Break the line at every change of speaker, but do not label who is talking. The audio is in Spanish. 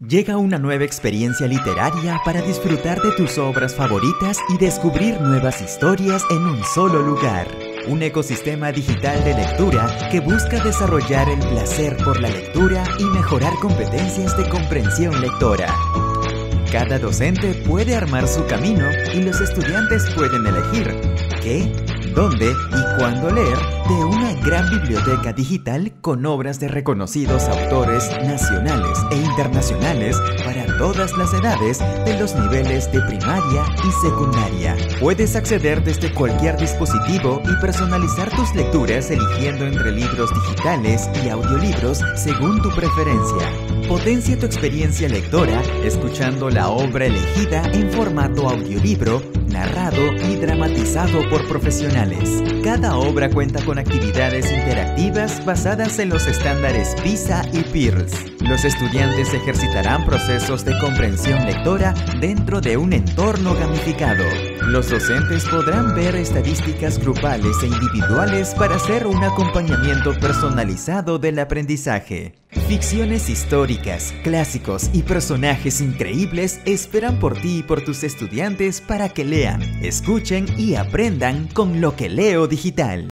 Llega una nueva experiencia literaria para disfrutar de tus obras favoritas y descubrir nuevas historias en un solo lugar. Un ecosistema digital de lectura que busca desarrollar el placer por la lectura y mejorar competencias de comprensión lectora. Cada docente puede armar su camino y los estudiantes pueden elegir qué, dónde y cuándo leer de una gran biblioteca digital con obras de reconocidos autores nacionales e internacionales para todas las edades de los niveles de primaria y secundaria. Puedes acceder desde cualquier dispositivo y personalizar tus lecturas eligiendo entre libros digitales y audiolibros según tu preferencia. Potencia tu experiencia lectora escuchando la obra elegida en formato audiolibro, narrado y dramatizado por profesionales. Cada obra cuenta con actividades interactivas basadas en los estándares PISA y PIRLS. Los estudiantes ejercitarán procesos de comprensión lectora dentro de un entorno gamificado. Los docentes podrán ver estadísticas grupales e individuales para hacer un acompañamiento personalizado del aprendizaje. Ficciones históricas, clásicos y personajes increíbles esperan por ti y por tus estudiantes para que lean, escuchen y aprendan con Lo que Leo Digital.